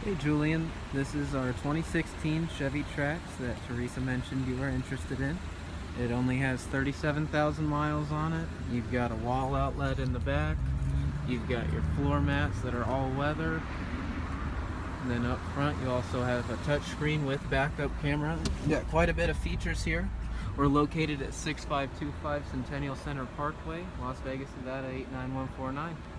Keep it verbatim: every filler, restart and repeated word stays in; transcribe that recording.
Hey Julian, this is our twenty sixteen Chevy Trax that Teresa mentioned you were interested in. It only has thirty-seven thousand miles on it. You've got a wall outlet in the back. You've got your floor mats that are all weather. And then up front you also have a touchscreen with backup camera. You got quite a bit of features here. We're located at six five two five Centennial Center Parkway, Las Vegas, Nevada eight nine one four nine.